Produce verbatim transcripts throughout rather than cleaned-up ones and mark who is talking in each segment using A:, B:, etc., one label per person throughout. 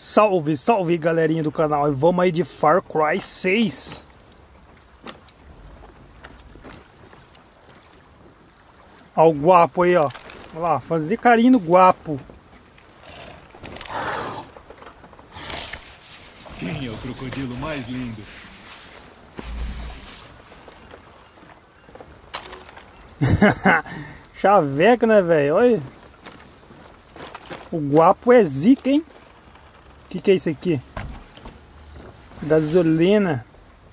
A: Salve, salve galerinha do canal, e vamos aí de Far Cry seis. Ó o guapo aí, ó. Olha lá, fazer carinho no guapo.
B: Quem é o crocodilo mais lindo?
A: Chaveco, né, velho? Olha. O guapo é zica, hein? O que que é isso aqui? Gasolina.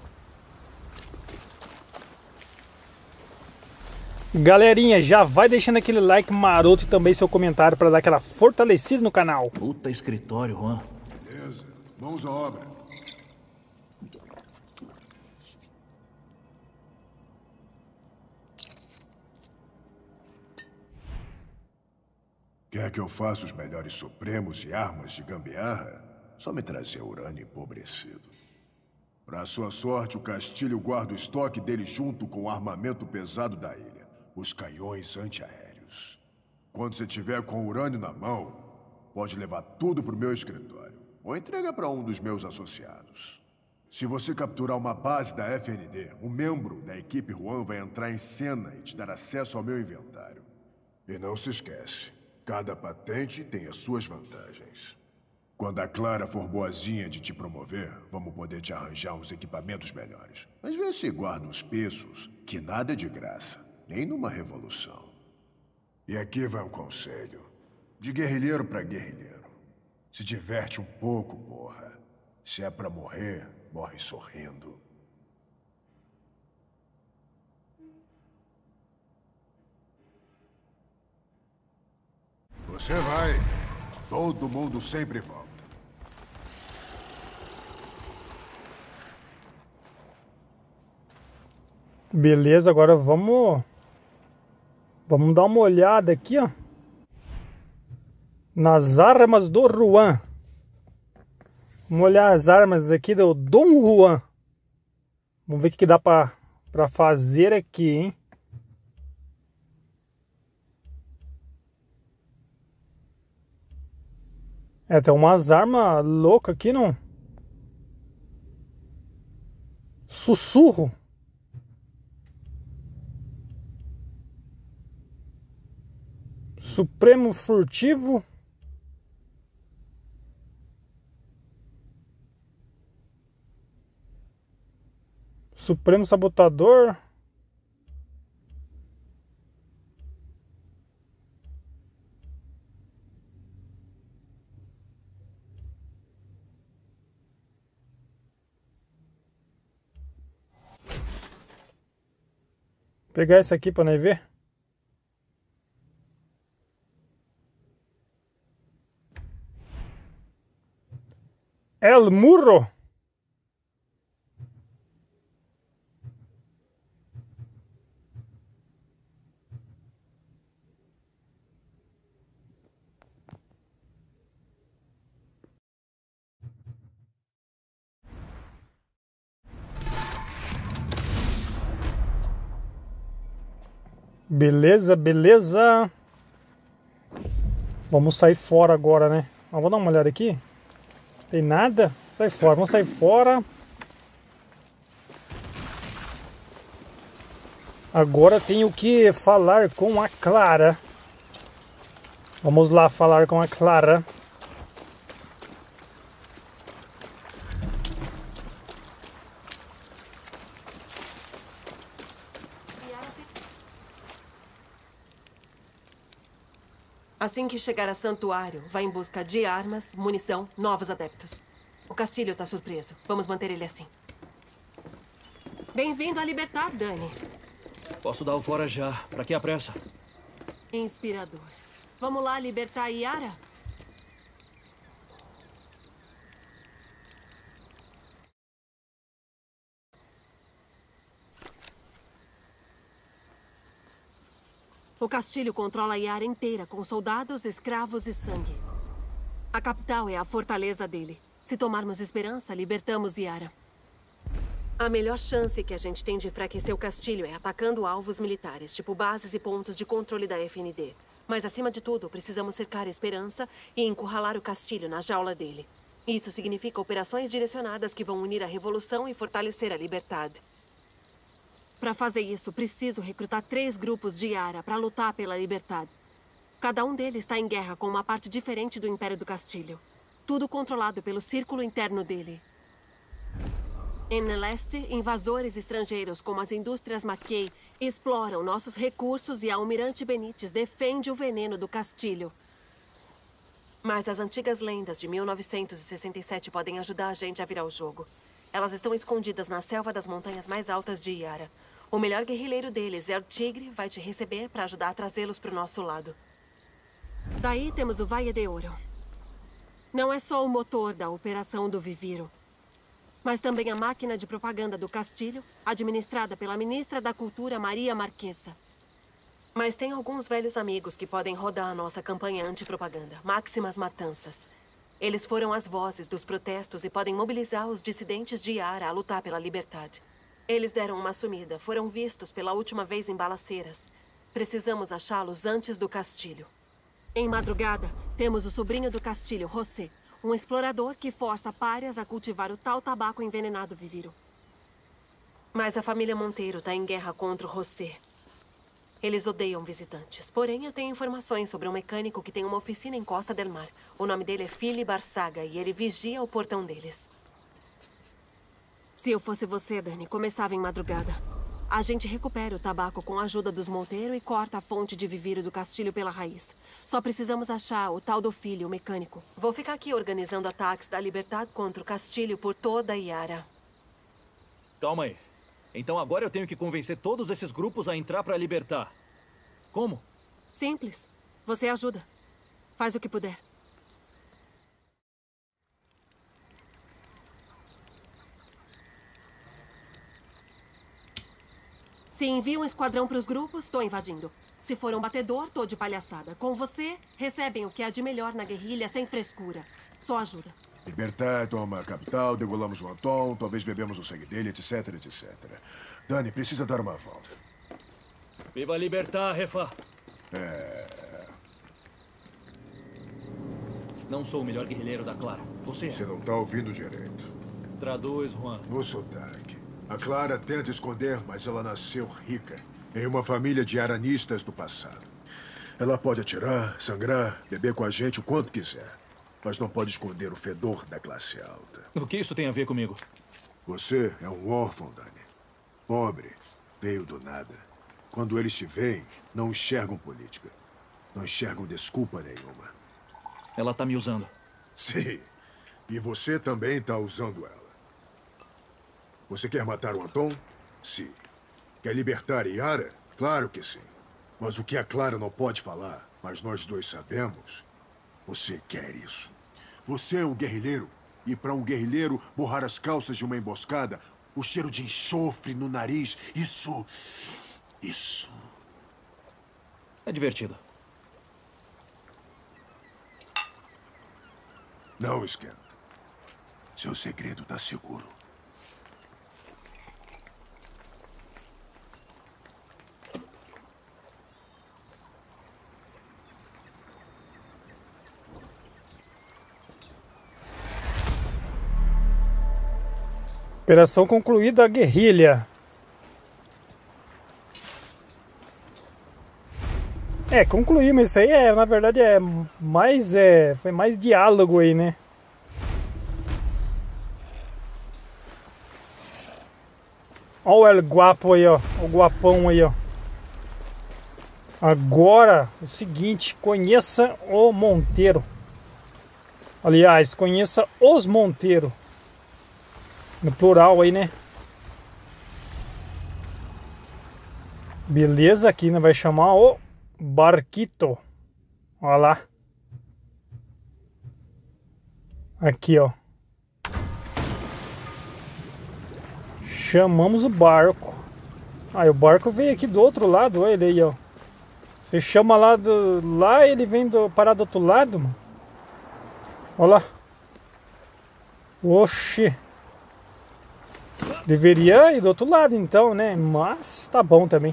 A: Galerinha, já vai deixando aquele like maroto e também seu comentário para dar aquela fortalecida no canal.
B: Puta escritório, Juan.
C: Beleza, mãos à obra. Quer que eu faça os melhores supremos e armas de gambiarra? Só me trazer urânio empobrecido. Pra sua sorte, o Castilho guarda o estoque dele junto com o armamento pesado da ilha. Os canhões antiaéreos. Quando você tiver com o urânio na mão, pode levar tudo pro meu escritório. Ou entrega para um dos meus associados. Se você capturar uma base da F N D, um membro da equipe Juan vai entrar em cena e te dar acesso ao meu inventário. E não se esquece, cada patente tem as suas vantagens. Quando a Clara for boazinha de te promover, vamos poder te arranjar uns equipamentos melhores. Mas vê se guarda uns pesos, que nada é de graça, nem numa revolução. E aqui vai um conselho. De guerrilheiro pra guerrilheiro. Se diverte um pouco, porra. Se é pra morrer, morre sorrindo. Você vai. Todo mundo sempre volta.
A: Beleza, agora vamos... Vamos dar uma olhada aqui, ó. Nas armas do Juan. Vamos olhar as armas aqui do Dom Juan. Vamos ver o que dá pra, pra fazer aqui, hein? É, tem umas armas loucas aqui, não? Sussurro. Supremo furtivo. Supremo sabotador. Vou pegar esse aqui para nós ver. El Murro. Beleza, beleza. Vamos sair fora agora, né? Ah, vou dar uma olhada aqui. Tem nada? Sai fora, vamos sair fora. Agora tenho que falar com a Clara. Vamos lá falar com a Clara.
D: Assim que chegar a Santuário, vai em busca de armas, munição, novos adeptos. O Castilho está surpreso. Vamos manter ele assim. Bem-vindo a Libertad, Dani.
B: Posso dar o fora já. Pra que a pressa?
D: Inspirador. Vamos lá libertar Yara? O Castilho controla a Yara inteira, com soldados, escravos e sangue. A capital é a fortaleza dele. Se tomarmos Esperança, libertamos Yara. A melhor chance que a gente tem de enfraquecer o Castilho é atacando alvos militares, tipo bases e pontos de controle da F N D. Mas, acima de tudo, precisamos cercar a Esperança e encurralar o Castilho na jaula dele. Isso significa operações direcionadas que vão unir a revolução e fortalecer a liberdade. Para fazer isso, preciso recrutar três grupos de Yara para lutar pela liberdade. Cada um deles está em guerra com uma parte diferente do Império do Castilho. Tudo controlado pelo círculo interno dele. Em leste, invasores estrangeiros como as indústrias Mackay exploram nossos recursos e a Almirante Benítez defende o veneno do Castilho. Mas as antigas lendas de mil novecentos e sessenta e sete podem ajudar a gente a virar o jogo. Elas estão escondidas na selva das montanhas mais altas de Yara. O melhor guerrilheiro deles, El Tigre, vai te receber para ajudar a trazê-los para o nosso lado. Daí temos o Valle de Ouro. Não é só o motor da operação do Viviro, mas também a máquina de propaganda do Castilho, administrada pela ministra da Cultura, Maria Marquesa. Mas tem alguns velhos amigos que podem rodar a nossa campanha antipropaganda, Máximas Matanças. Eles foram as vozes dos protestos e podem mobilizar os dissidentes de Yara a lutar pela liberdade. Eles deram uma sumida, foram vistos pela última vez em Balaceiras. Precisamos achá-los antes do Castilho. Em madrugada, temos o sobrinho do Castilho, José, um explorador que força párias a cultivar o tal tabaco envenenado Viviro. Mas a família Monteiro está em guerra contra o José. Eles odeiam visitantes, porém eu tenho informações sobre um mecânico que tem uma oficina em Costa del Mar. O nome dele é Fili Barsaga e ele vigia o portão deles. Se eu fosse você, Dani, começava em madrugada. A gente recupera o tabaco com a ajuda dos Monteiro e corta a fonte de Viviro do Castilho pela raiz. Só precisamos achar o tal do filho, o mecânico. Vou ficar aqui organizando ataques da Liberdade contra o Castilho por toda a Yara.
B: Calma aí. Então agora eu tenho que convencer todos esses grupos a entrar para libertar. Como?
D: Simples. Você ajuda. Faz o que puder. Se envia um esquadrão para os grupos, estou invadindo. Se for um batedor, tô de palhaçada. Com você, recebem o que há de melhor na guerrilha, sem frescura. Só ajuda.
C: Libertar, toma a capital, degolamos o Anton, talvez bebemos o sangue dele, etc, etcétera. Dani, precisa dar uma volta.
B: Viva Libertar, Refa!
C: É...
B: Não sou o melhor guerrilheiro da Clara. Você é.
C: Você não tá ouvindo direito.
B: Traduz, Juan.
C: No sotaque. A Clara tenta esconder, mas ela nasceu rica, em uma família de aranistas do passado. Ela pode atirar, sangrar, beber com a gente o quanto quiser, mas não pode esconder o fedor da classe alta.
B: O que isso tem a ver comigo?
C: Você é um órfão, Dani. Pobre, veio do nada. Quando eles te veem, não enxergam política. Não enxergam desculpa nenhuma.
B: Ela tá me usando.
C: Sim, e você também tá usando ela. Você quer matar o Anton? Sim. Quer libertar Yara? Claro que sim. Mas o que a Clara não pode falar, mas nós dois sabemos, você quer isso. Você é um guerrilheiro. E para um guerrilheiro, borrar as calças de uma emboscada, o cheiro de enxofre no nariz, isso... Isso...
B: É divertido.
C: Não esquenta. Seu segredo tá seguro.
A: Operação concluída, a guerrilha. É, concluímos isso aí, é, na verdade é mais, é, foi mais diálogo aí, né? Olha o El Guapo aí, ó, o guapão aí, ó. Agora, o seguinte, conheça o Monteiro. Aliás, conheça os Monteiro. No plural aí, né? Beleza, aqui né? Vai chamar o Barquito. Olha lá. Aqui, ó. Chamamos o barco. Aí o barco veio aqui do outro lado, olha ele aí, ó. Você chama lá do... Lá ele vem do... parar do outro lado, mano. Olha lá. Oxi. Deveria ir do outro lado então, né? Mas tá bom também.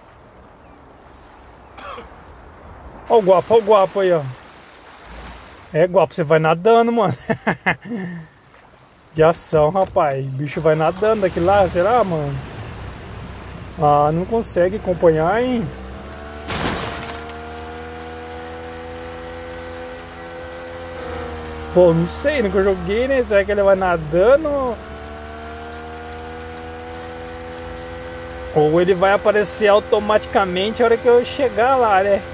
A: Olha o guapo, olha o guapo aí, ó. É igual pra você vai nadando, mano. De ação, rapaz. O bicho vai nadando daqui lá, será, mano? Ah, não consegue acompanhar, hein? Pô, não sei, nunca joguei, né? Será que ele vai nadando? Ou ele vai aparecer automaticamente a hora que eu chegar lá, né?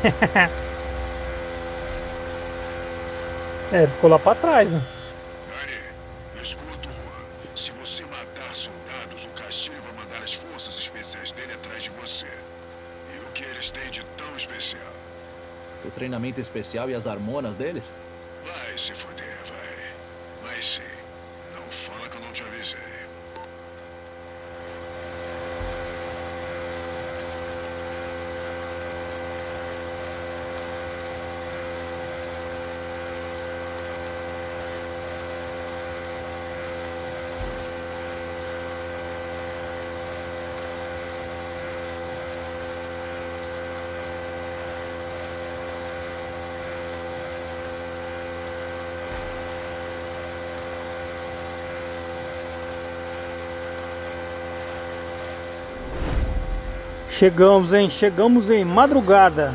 A: É, ele ficou lá pra trás, né?
C: Dani, escuta, Juan. Se você matar soldados, o Castilho vai mandar as forças especiais dele atrás de você. E o que eles têm de tão especial?
B: O treinamento especial e as hormonas deles?
C: Vai se fuder, vai. Vai sim. Não fala que eu não te avisei.
A: Chegamos, hein? Chegamos em madrugada.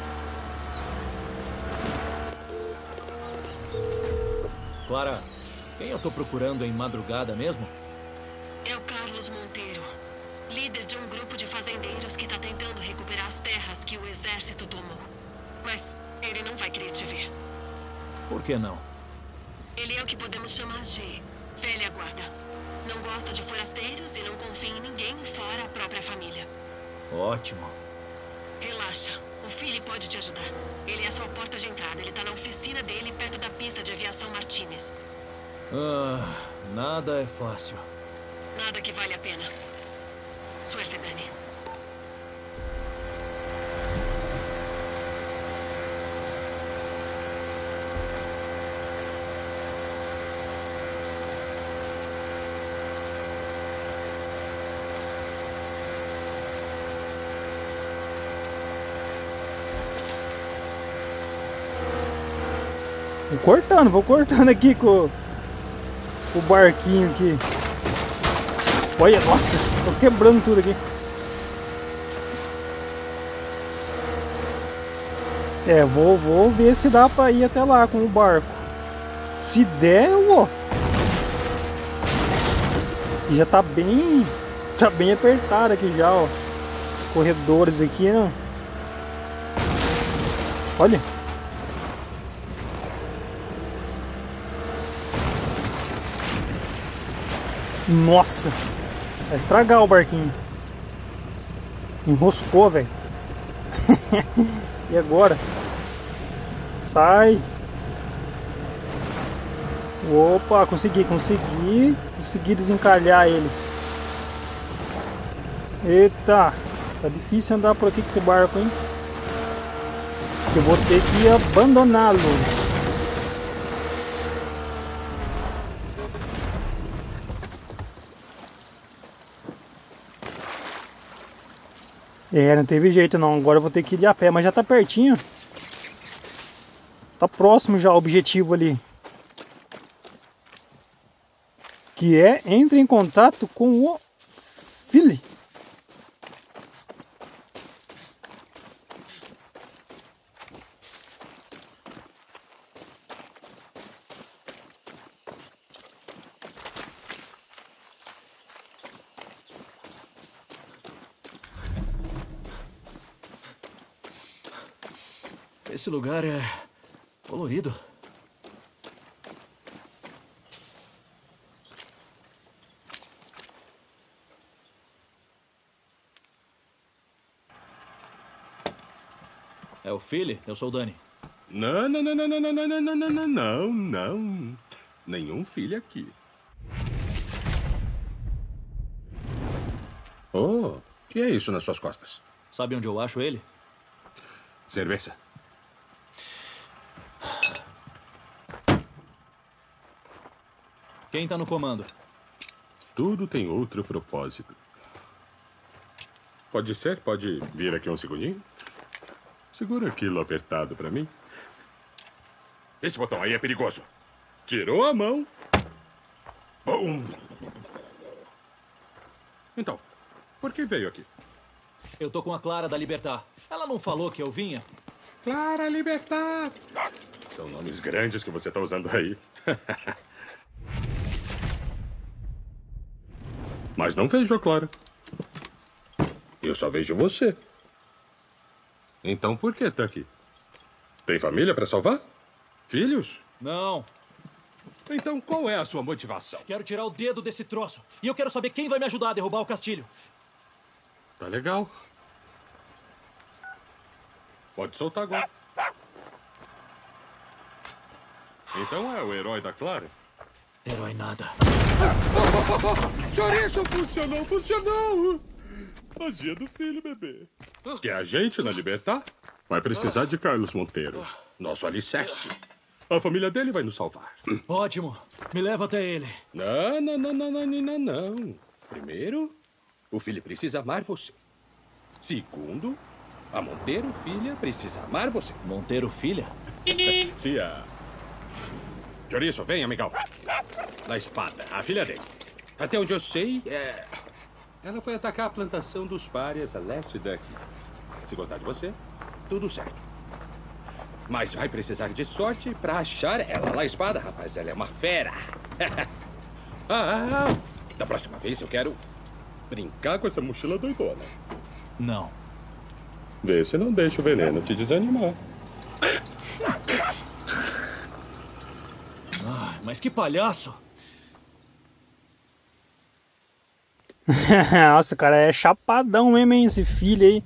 B: Clara, quem eu tô procurando em madrugada mesmo?
D: É o Carlos Monteiro, líder de um grupo de fazendeiros que tá tentando recuperar as terras que o exército tomou. Mas ele não vai querer te ver.
B: Por que não?
D: Ele é o que podemos chamar de velha guarda. Não gosta de forasteiros e não confia em ninguém fora a própria família.
B: Ótimo.
D: Relaxa, o Philly pode te ajudar. Ele é a sua porta de entrada, ele tá na oficina dele perto da pista de aviação Martínez.
B: Ah, nada é fácil.
D: Nada que vale a pena. Suerte, Dani.
A: Vou cortando, vou cortando aqui com, com o barquinho aqui. Olha, nossa, tô quebrando tudo aqui. É, vou, vou ver se dá pra ir até lá com o barco. Se der, eu vou. E já tá bem, tá bem apertado aqui já, ó. Os corredores aqui, né? Olha. Nossa, vai estragar o barquinho. Enroscou, velho. E agora? Sai. Opa, consegui, consegui. Consegui desencalhar ele. Eita, tá difícil andar por aqui com esse barco, hein? Eu vou ter que abandoná-lo. É, não teve jeito não, agora eu vou ter que ir de a pé, mas já tá pertinho. Tá próximo já o objetivo ali. Que é, entre em contato com o Philly.
B: Esse lugar é colorido. É o Philly? Eu sou o Dani.
E: Não, não, não, não, não, não, não, não, não, não, não, não. Nenhum filho aqui. Oh, o que é isso nas suas costas?
B: Sabe onde eu acho ele?
E: Cerveja.
B: Quem tá no comando?
E: Tudo tem outro propósito. Pode ser? Pode vir aqui um segundinho? Segura aquilo apertado pra mim. Esse botão aí é perigoso. Tirou a mão. Bum. Então, por que veio aqui?
B: Eu tô com a Clara da Libertar. Ela não falou que eu vinha?
E: Clara Libertar. São nomes grandes que você tá usando aí. Mas não vejo a Clara. Eu só vejo você. Então por que tá aqui? Tem família pra salvar? Filhos?
B: Não.
E: Então qual é a sua motivação?
B: Quero tirar o dedo desse troço. E eu quero saber quem vai me ajudar a derrubar o castilho.
E: Tá legal. Pode soltar agora. Então é o herói da Clara?
B: Herói nada.
E: Chouriço, funcionou, funcionou! Magia do filho, bebê. Quer a gente na Libertar? Vai precisar de Carlos Monteiro, nosso alicerce. A família dele vai nos salvar.
B: Ótimo. Me leva até ele.
E: Não, não, não, não, não, não, não. Primeiro, o filho precisa amar você. Segundo, a Monteiro filha precisa amar você.
B: Monteiro filha?
E: Tia. Chouriço, vem, amigão. Na espada, a filha dele. Até onde eu sei, é... ela foi atacar a plantação dos párias a leste daqui. Se gostar de você, tudo certo. Mas vai precisar de sorte pra achar ela. Lá, espada, rapaz, ela é uma fera. ah, da próxima vez eu quero brincar com essa mochila doidona.
B: Não.
E: Vê se não deixa o veneno te desanimar.
B: Ah, mas que palhaço.
A: Nossa, o cara é chapadão mesmo, hein, esse filho aí.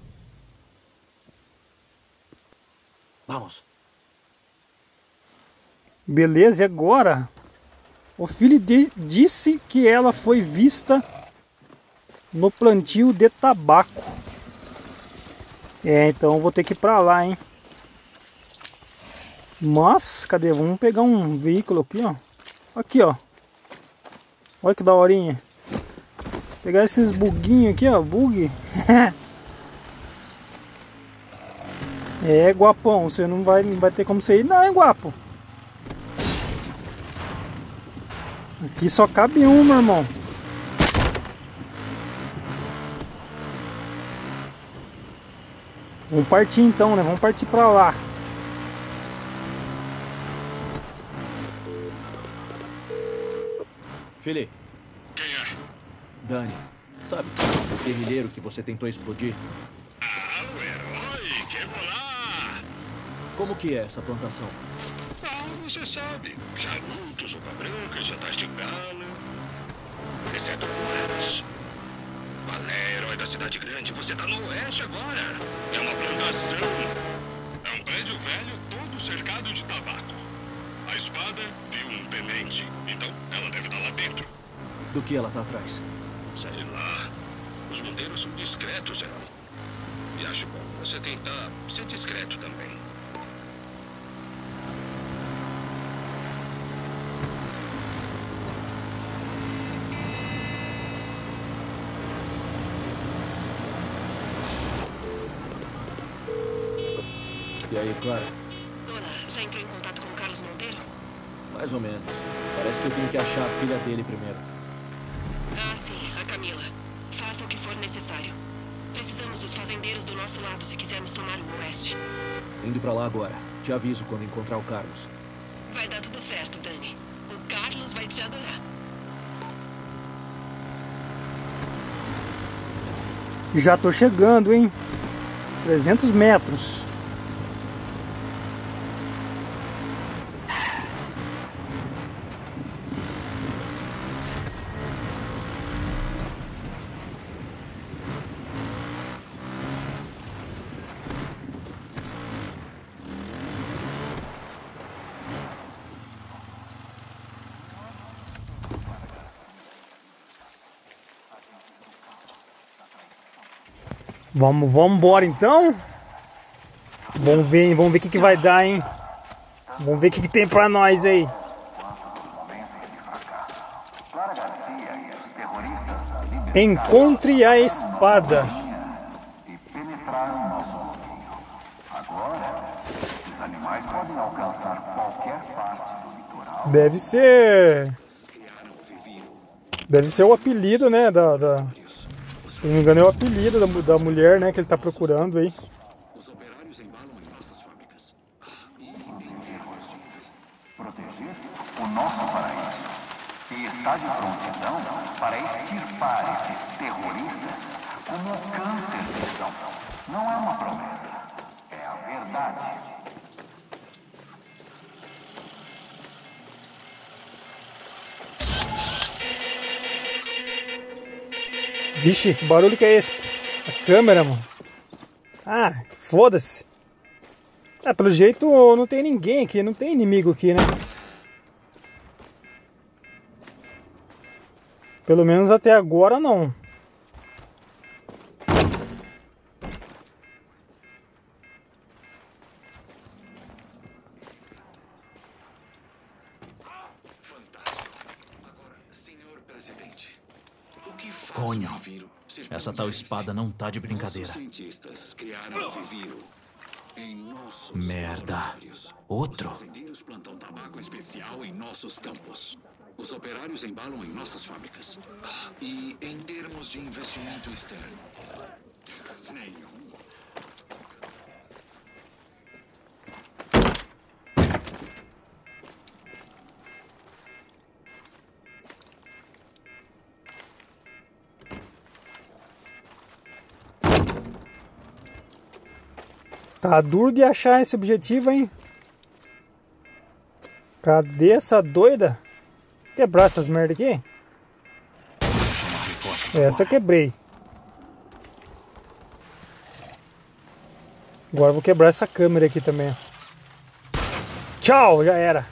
B: Vamos.
A: Beleza, e agora? O filho de, disse que ela foi vista no plantio de tabaco. É, então eu vou ter que ir pra lá, hein. Mas, cadê? Vamos pegar um veículo aqui, ó. Aqui, ó. Olha que daorinha. Pegar esses buguinhos aqui, ó. Bug. É, guapão. Você não vai, não vai ter como você ir, não, hein, guapo. Aqui só cabe um, meu irmão. Vamos partir então, né? Vamos partir pra lá.
B: Filho.
E: Quem é?
B: Dani. Sabe, o guerrilheiro que você tentou explodir?
E: Ah, o herói, que lá!
B: Como que é essa plantação?
E: Ah, você sabe. Charuto, sopa branca, jantar de gala. Exceto moedas. Qual é, herói da cidade grande? Você tá no oeste agora. É uma plantação. É um prédio velho, todo cercado de tabaco. A espada viu um tenente, então ela deve estar lá dentro.
B: Do que ela tá atrás?
E: Sei lá. Os monteiros são discretos, herói. E acho bom você tentar ser discreto também.
B: E aí, Clara?
D: Dona, já entrou em contato com o Carlos Monteiro?
B: Mais ou menos. Parece que eu tenho que achar a filha dele primeiro.
D: Ah, sim, a Camila. Faça o que for necessário. Precisamos dos fazendeiros do nosso lado se quisermos tomar o oeste.
B: Indo pra lá agora. Te aviso quando encontrar o Carlos.
D: Vai dar tudo certo, Dani. O Carlos vai te adorar.
A: Já tô chegando, hein? trezentos metros. Vamos, vamos embora então. Vamos ver, hein? Vamos ver o que, que vai dar, hein? Vamos ver o que, que tem pra nós aí. Encontre a espada.
F: Esses animais podem alcançar qualquer parte do litoral.
A: Deve ser... Deve ser o apelido, né, da... da... Se não me engano é o apelido da, da mulher, né, que ele tá procurando aí.
E: Os operários embalam em nossas fábricas.
F: Proteger o nosso paraíso. E está de prontidão para extirpar esses terroristas como o câncer que são. Não é uma promessa, é a verdade.
A: Vixe, que barulho que é esse? A câmera, mano. Ah, foda-se. Ah, pelo jeito não tem ninguém aqui, não tem inimigo aqui, né? Pelo menos até agora não.
B: Conho, essa tal espada não tá de brincadeira.
E: Cientistas criaram o Viviro em nossos
B: Merda.
E: laboratórios.
B: Outro?
E: Os fazendeiros plantam tabaco especial em nossos campos. Os operários embalam em nossas fábricas. E em termos de investimento externo, nenhum.
A: Tá duro de achar esse objetivo, hein? Cadê essa doida? Quebrar essas merda aqui? Essa eu quebrei. Agora eu vou quebrar essa câmera aqui também. Tchau, já era.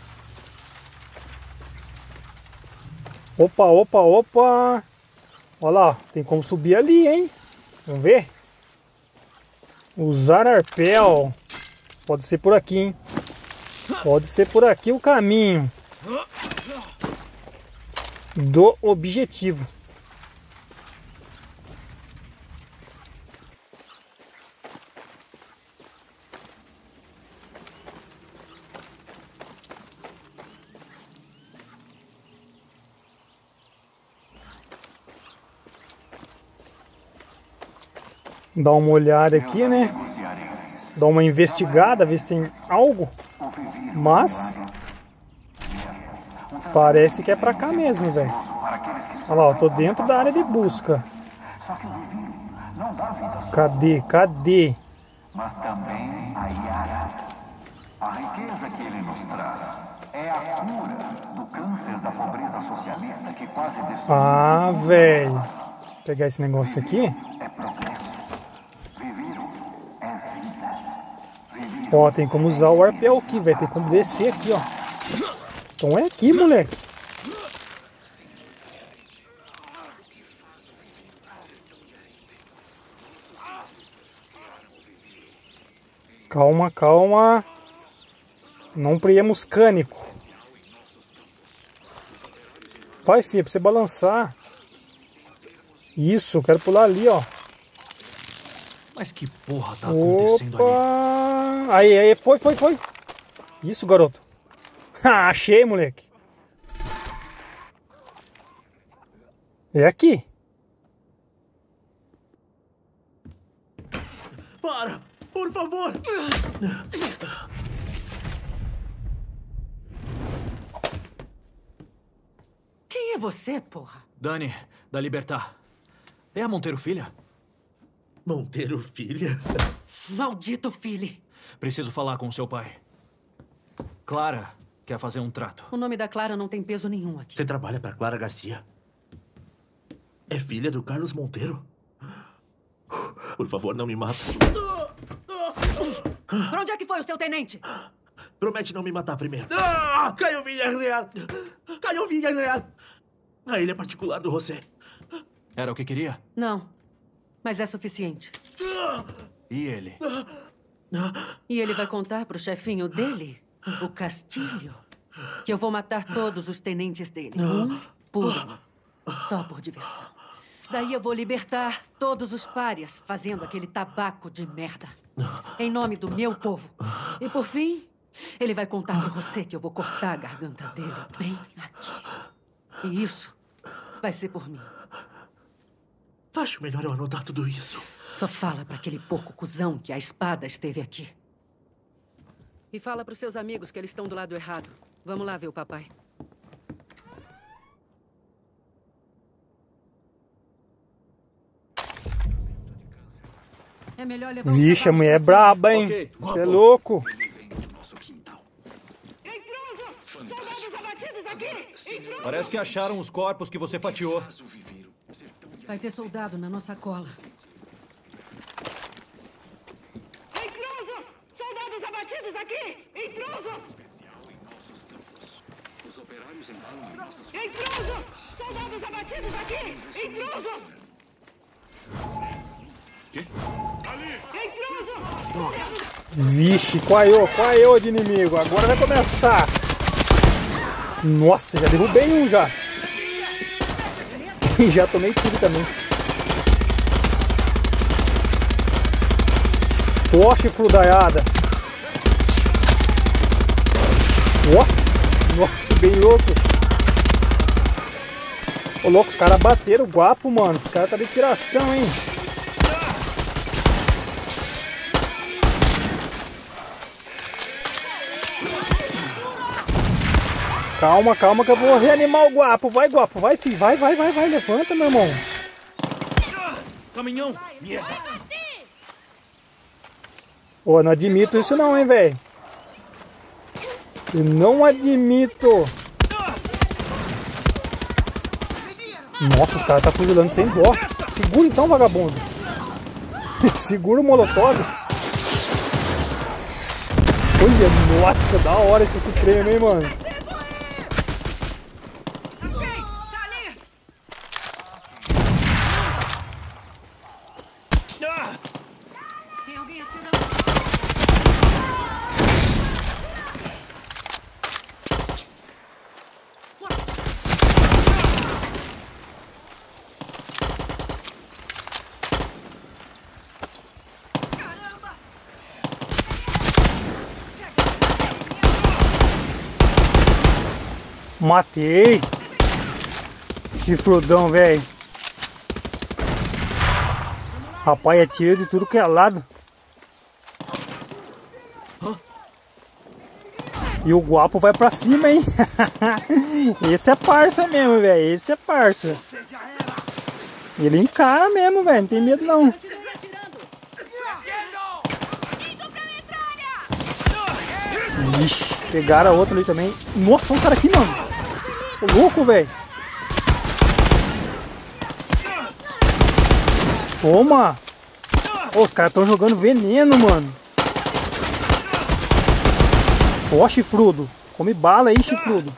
A: Opa, opa, opa. Olha lá, tem como subir ali, hein? Vamos ver? Usar arpel. Pode ser por aqui, hein? Pode ser por aqui o caminho do objetivo. Dá uma olhada aqui, né? Dá uma investigada, ver se tem algo. Mas parece que é pra cá mesmo, velho. Olha lá, eu tô dentro da área de busca. Cadê? Cadê?
F: Mas também a Yara. A riqueza que ele nos traz é a cura do câncer da pobreza socialista que quase destruiu.
A: Ah, velho. Vou pegar esse negócio aqui.
F: É progresso. Viviro é vida.
A: Ó, tem como usar o arpel aqui, velho. Tem como descer aqui, ó. Então é aqui, moleque. Calma, calma. Não priemos cânico. Vai, filha, pra você balançar. Isso, quero pular ali, ó.
B: Mas que porra tá acontecendo ali?
A: Opa! Aí, aí, foi, foi, foi. Isso, garoto. Ah, achei, moleque. É aqui.
B: Para! Por favor!
D: Quem é você, porra?
B: Dani, da Libertar. É a Monteiro Filha?
G: Monteiro Filha?
D: Maldito filho.
B: Preciso falar com seu pai. Clara quer fazer um trato.
D: O nome da Clara não tem peso nenhum aqui.
G: Você trabalha para Clara Garcia? É filha do Carlos Monteiro? Por favor, não me mata.
D: Pra onde é que foi o seu tenente?
G: Promete não me matar primeiro. Ah, Caio Villarreal! Caio Villarreal! A ilha particular do José.
B: Era o que queria?
D: Não, mas é suficiente.
B: E ele?
D: E ele vai contar pro chefinho dele, o Castilho, que eu vou matar todos os tenentes dele. Um por um. Só por diversão.
H: Daí eu vou libertar todos os párias fazendo aquele tabaco de merda. Em nome do meu povo. E por fim, ele vai contar pra você que eu vou cortar a garganta dele bem aqui. E isso vai ser por mim.
G: Acho melhor eu anotar tudo isso.
H: Só fala pra aquele porco cuzão que a espada esteve aqui. E fala pros seus amigos que eles estão do lado errado. Vamos lá ver o papai. É melhor levar
A: Vixe, a mulher é braba, hein?
B: Ok,
A: Você é louco.
B: Parece que acharam os corpos que você fatiou.
H: Vai ter soldado na nossa cola.
I: Intruso! Soldados abatidos aqui! Intruso! Intruso! Soldados abatidos aqui! Intruso!
B: Quê?
I: Intruso!
A: Vixe, quaiô, quaiô de inimigo. Agora vai começar. Nossa, já derrubei um já. Já tomei tiro também. Poxa, frudaiada. Ó, nossa, bem louco. Ô, louco, os caras bateram o guapo, mano. Os caras tá de tiração, hein. Calma, calma que eu vou reanimar o guapo. Vai, guapo, vai, filho. Vai, vai, vai, vai. Levanta, meu irmão.
B: Caminhão! Merda!
A: Ô, não admito isso não, hein, velho. Eu não admito. Nossa, os caras tá fuzilando sem dó. Segura então, vagabundo. Segura o molotov. Olha, nossa, da hora esse Supremo, hein, mano. Matei. Chifrudão, velho. Rapaz, é tiro de tudo que é lado. E o guapo vai pra cima, hein? Esse é parça mesmo, velho. Esse é parça. Ele encara mesmo, velho. Não tem medo, não. Ixi, pegaram a outra ali também. Nossa, um cara aqui, mano. Ô, louco, velho. Toma. Oh, os caras estão jogando veneno, mano. Ó, chifrudo. Come bala aí, chifrudo.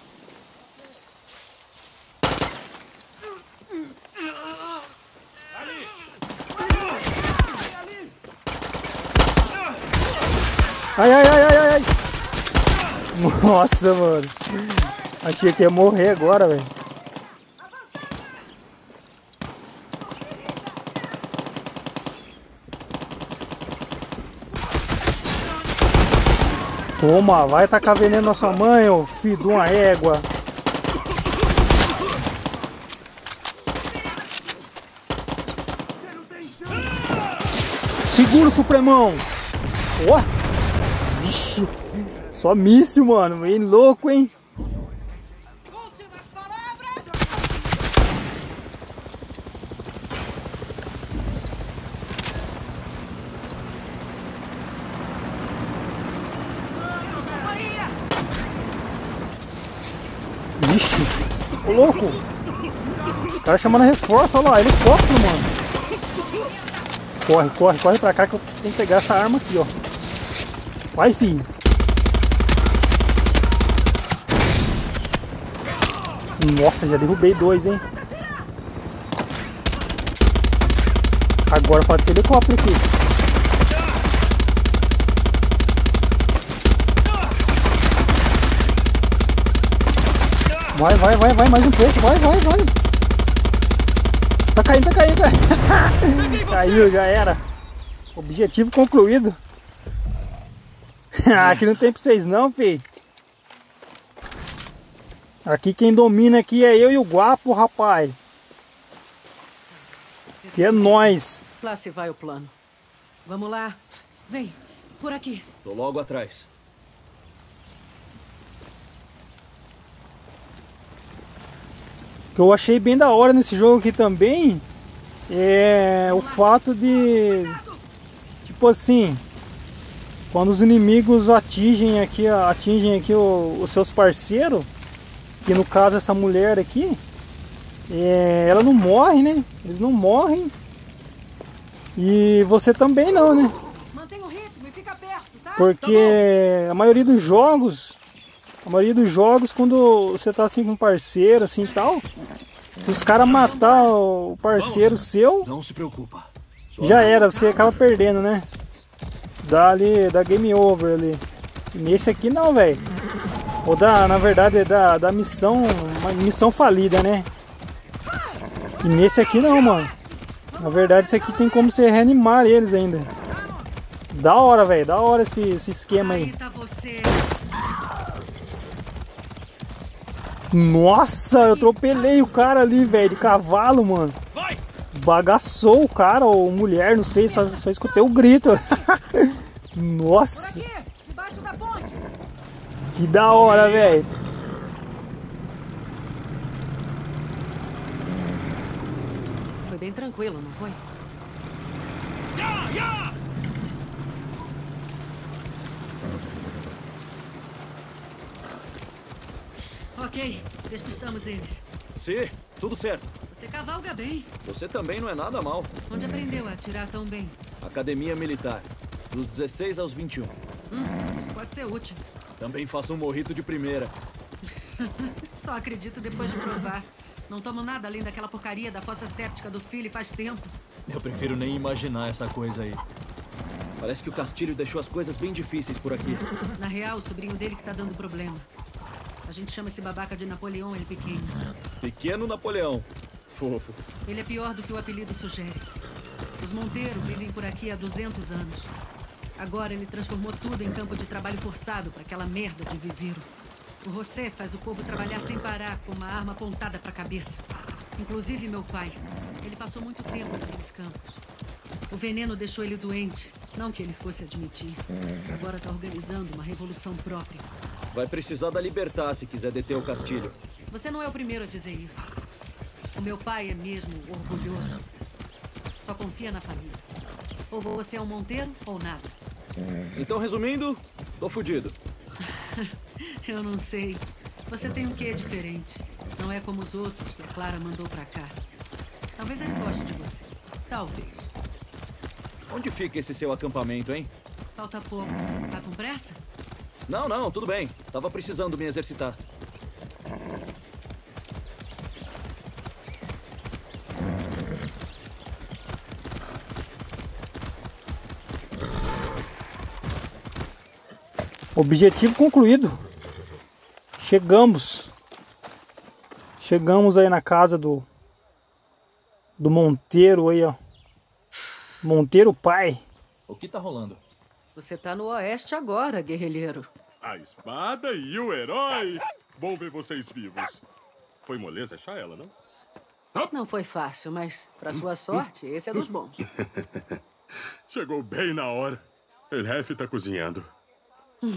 A: Ai, ai, ai, ai, ai. Nossa, mano. Achei que ia morrer agora, velho. Toma, vai tacar veneno na sua mãe, ô filho de uma égua. Segura o Supremão. Ó. Vixe. Só míssil, mano. Bem louco, hein? Vixe, ô louco! O cara chamando reforço, olha lá, helicóptero, mano. Corre, corre, corre pra cá que eu tenho que pegar essa arma aqui, ó. Vai, filho. Nossa, já derrubei dois, hein. Agora pode ser helicóptero aqui. Vai, vai, vai, vai, mais um pouco, vai, vai, vai. Tá caindo, tá caindo, tá... Caiu, já era. Objetivo concluído. Aqui não tem pra vocês não, filho. Aqui quem domina aqui é eu e o Guapo, rapaz. Que é nós.
H: Lá se vai o plano. Vamos lá. Vem, por aqui.
B: Tô logo atrás.
A: O que eu achei bem da hora nesse jogo aqui também é o fato de, tipo assim, quando os inimigos atingem aqui, atingem aqui o, os seus parceiros, que no caso essa mulher aqui, é, ela não morre, né? Eles não morrem. E você também não, né?
H: Mantenha o ritmo e fica perto, tá?
A: Porque a maioria dos jogos, a maioria dos jogos, quando você tá assim com um parceiro, assim tal, se os caras matar o parceiro seu,
B: não se preocupa.
A: Já era, você acaba perdendo, né? Dá ali, dá game over ali. E nesse aqui não, velho. Ou dá, na verdade, é da, da missão, uma missão falida, né? E nesse aqui não, mano. Na verdade, isso aqui tem como você reanimar eles ainda. Da hora, velho. Da hora esse, esse esquema aí. Nossa, eu atropelei o cara ali, velho, de cavalo, mano. Bagaçou o cara, ou mulher, não sei, só, só escutei o grito. Nossa. Que da hora, velho.
H: Foi bem tranquilo, não foi?
I: Ya, ya!
H: Ok, despistamos eles.
B: Sim, tudo certo.
H: Você cavalga bem.
B: Você também não é nada mal.
H: Onde aprendeu a atirar tão bem?
B: Academia Militar, dos dezesseis aos vinte e um.
H: Hum, isso pode ser útil.
B: Também faço um morrito de primeira.
H: Só acredito depois de provar. Não tomo nada além daquela porcaria da fossa séptica do filho faz tempo.
B: Eu prefiro nem imaginar essa coisa aí. Parece que o Castilho deixou as coisas bem difíceis por aqui.
H: Na real, o sobrinho dele que tá dando problema. A gente chama esse babaca de Napoleão, ele pequeno.
B: Pequeno Napoleão. Fofo.
H: Ele é pior do que o apelido sugere. Os Monteiro vivem por aqui há duzentos anos. Agora ele transformou tudo em campo de trabalho forçado para aquela merda de Viviro. O José faz o povo trabalhar sem parar, com uma arma apontada para a cabeça. Inclusive meu pai. Ele passou muito tempo naqueles campos. O veneno deixou ele doente. Não que ele fosse admitir. Agora está organizando uma revolução própria.
B: Vai precisar da Libertar se quiser deter o Castilho.
H: Você não é o primeiro a dizer isso. O meu pai é mesmo orgulhoso. Só confia na família. Ou você é um Monteiro ou nada.
B: Então, resumindo, tô fudido.
H: Eu não sei. Você tem um quê diferente. Não é como os outros que a Clara mandou pra cá. Talvez ele goste de você. Talvez.
B: Onde fica esse seu acampamento, hein?
H: Falta pouco. Tá com pressa?
B: Não, não, tudo bem. Tava precisando me exercitar.
A: Objetivo concluído. Chegamos. Chegamos aí na casa do do Monteiro aí, ó. Monteiro pai.
B: O que tá rolando?
H: Você tá no oeste agora, guerrilheiro.
J: A espada e o herói. Bom ver vocês vivos. Foi moleza achar ela, não?
H: Não foi fácil, mas, pra sua sorte, esse é dos bons.
J: Chegou bem na hora. El Jefe tá cozinhando. Hum.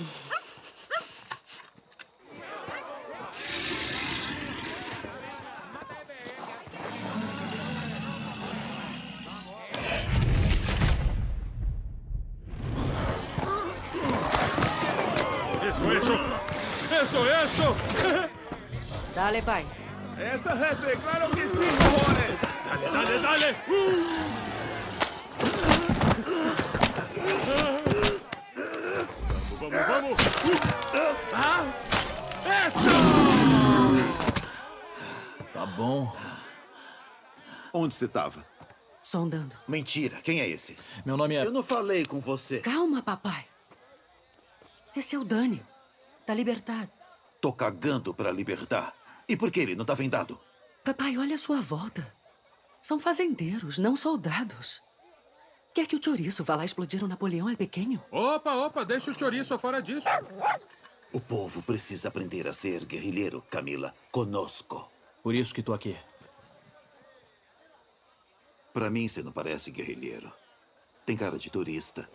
J: Eso, eso. Eso, eso.
H: Dale, pai.
K: Essa, jefe, claro que sim, cojones.
J: Dale, dale, dale. Uh. Vamos, vamos.
K: Ah! Essa!
B: Tá bom.
K: Onde você tava?
H: Sondando.
K: Mentira, quem é esse?
B: Meu nome é...
K: Eu não falei com você.
H: Calma, papai. Esse é o Dani, da Libertad.
K: Tô cagando pra Libertar. E por que ele não tá vendado?
H: Papai, olha a sua volta. São fazendeiros, não soldados. Quer que o chouriço vá lá explodir o Napoleão El Pequeno?
J: Opa, opa, deixa o chouriço fora disso.
K: O povo precisa aprender a ser guerrilheiro, Camila. Conosco.
B: Por isso que tô aqui.
K: Pra mim, você não parece guerrilheiro. Tem cara de turista.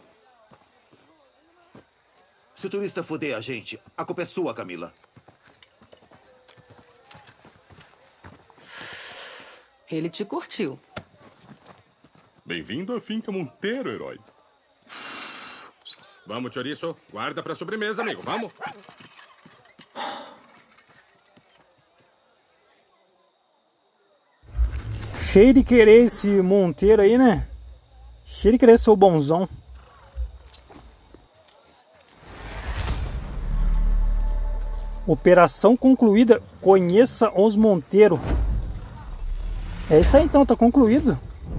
K: Se o turista foder a gente, a culpa é sua, Camila.
H: Ele te curtiu.
J: Bem-vindo à Finca Monteiro, herói. Vamos, chouriço. Guarda pra sobremesa, amigo. Vamos.
A: Cheio de querer esse Monteiro aí, né? Cheio de querer ser o bonzão. Operação concluída. Conheça os Monteiro. É isso aí então, tá concluído.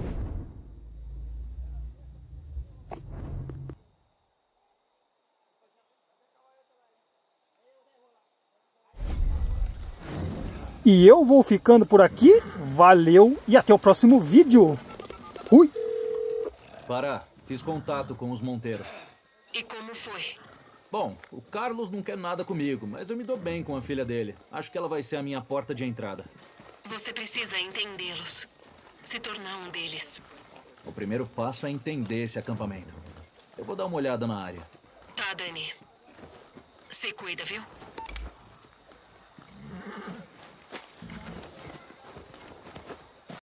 A: E eu vou ficando por aqui. Valeu e até o próximo vídeo. Fui.
B: Para, fiz contato com os Monteiro.
D: E como foi?
B: Bom, o Carlos não quer nada comigo, mas eu me dou bem com a filha dele. Acho que ela vai ser a minha porta de entrada.
D: Você precisa entendê-los. Se tornar um deles.
B: O primeiro passo é entender esse acampamento. Eu vou dar uma olhada na área.
D: Tá, Dani. Se cuida, viu?